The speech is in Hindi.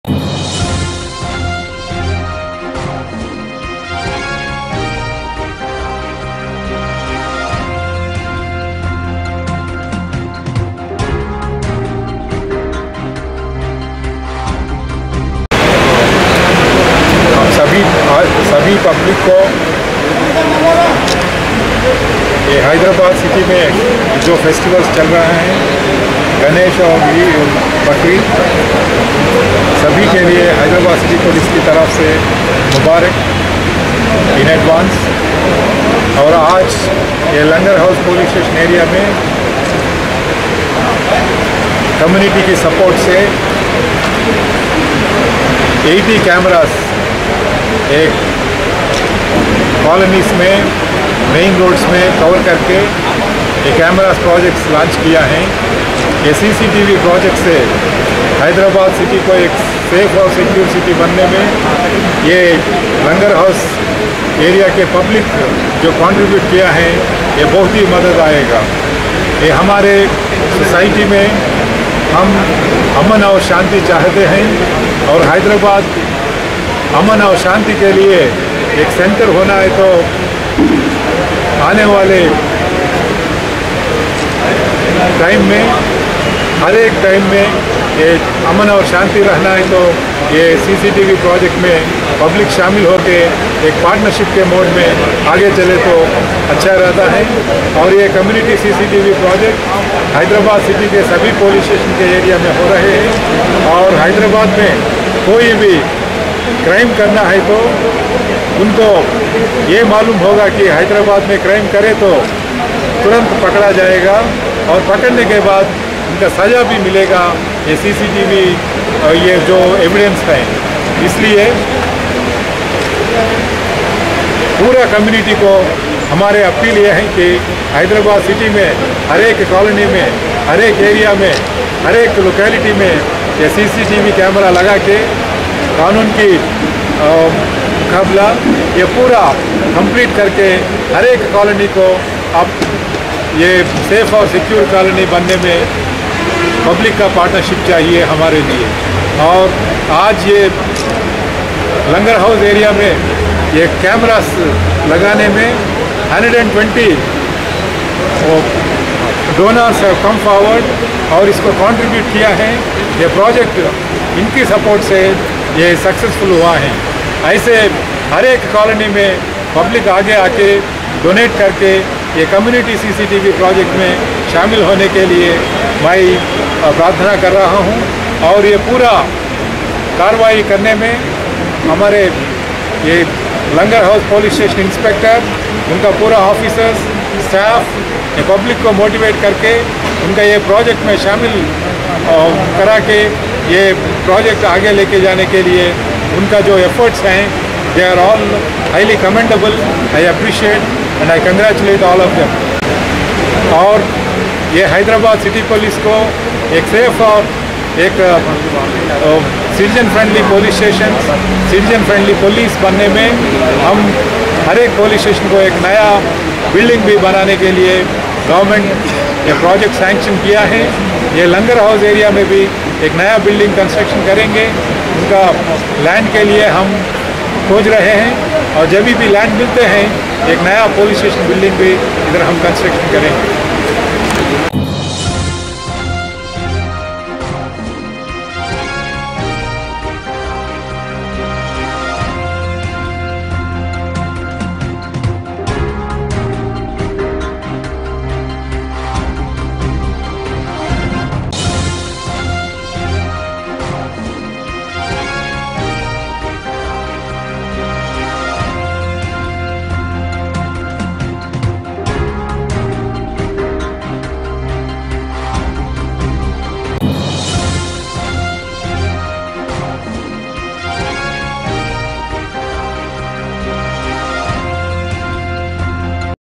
सभी पब्लिक को ये हैदराबाद सिटी में जो फेस्टिवल्स चल रहे हैं, गणेश और बकरीद, सभी के लिए हैदराबाद सिटी पुलिस की तरफ से मुबारक इन एडवांस। और आज ये Langar House police station area में कम्युनिटी की सपोर्ट से 80 कैमरास एक कॉलोनीज में मेन रोड्स में कवर करके ये कैमरास प्रोजेक्ट्स लॉन्च किया है। ये CCTV प्रोजेक्ट से हैदराबाद सिटी को एक सेफ और सिक्योर सिटी बनने में ये लंगर हाउस एरिया के पब्लिक जो कंट्रीब्यूट किया है, ये बहुत ही मदद आएगा। ये हमारे सोसाइटी में हम अमन और शांति चाहते हैं और हैदराबाद अमन और शांति के लिए एक सेंटर होना है, तो आने वाले टाइम में हर एक टाइम में ये अमन और शांति रहना है, तो ये CCTV प्रोजेक्ट में पब्लिक शामिल होकर एक पार्टनरशिप के मोड में आगे चले तो अच्छा रहता है। और ये community CCTV project Hyderabad city के सभी पुलिस स्टेशन के एरिया में हो रहे हैं। और हैदराबाद में कोई भी क्राइम करना है तो उनको ये मालूम होगा कि हैदराबाद में क्राइम करे तो तुरंत पकड़ा जाएगा और पकड़ने के बाद उनका सज़ा भी मिलेगा। ये CCTV ये जो एविडेंस है, इसलिए पूरा कम्युनिटी को हमारे अपील ये है कि हैदराबाद सिटी में हर एक कॉलोनी में, हर एक एरिया में, हर एक लोकेलिटी में ये CCTV कैमरा लगा के कानून की मुकाबला ये पूरा कंप्लीट करके हर एक कॉलोनी को अब ये सेफ और सिक्योर कॉलोनी बनने में पब्लिक का पार्टनरशिप चाहिए हमारे लिए। और आज ये लंगर हाउस एरिया में ये कैमरास लगाने में 120 डोनर्स हैव कम फॉरवर्ड और इसको कंट्रीब्यूट किया है। ये प्रोजेक्ट इनकी सपोर्ट से ये सक्सेसफुल हुआ है। ऐसे हर एक कॉलोनी में पब्लिक आगे आके डोनेट करके ये कम्युनिटी CCTV प्रोजेक्ट में शामिल होने के लिए मैं प्रार्थना कर रहा हूँ। और ये पूरा कार्रवाई करने में हमारे ये Langar House police station inspector, उनका पूरा ऑफिसर्स, स्टाफ, ये पब्लिक को मोटिवेट करके उनका ये प्रोजेक्ट में शामिल करा के ये प्रोजेक्ट आगे लेके जाने के लिए उनका जो एफर्ट्स हैं, they are all highly commendable. I appreciate and I congratulate all of them. और ये हैदराबाद सिटी पुलिस को एक सेफ और एक citizen friendly police station, citizen friendly police बनने में हम हर एक पुलिस स्टेशन को एक नया बिल्डिंग भी बनाने के लिए गवर्नमेंट ये प्रोजेक्ट सैंक्शन किया है। ये लंगर हाउस एरिया में भी एक नया बिल्डिंग कंस्ट्रक्शन करेंगे। उनका लैंड के लिए हम खोज रहे हैं और जब भी लैंड मिलते हैं एक नया पुलिस स्टेशन बिल्डिंग भी इधर हम कंस्ट्रक्शन करेंगे।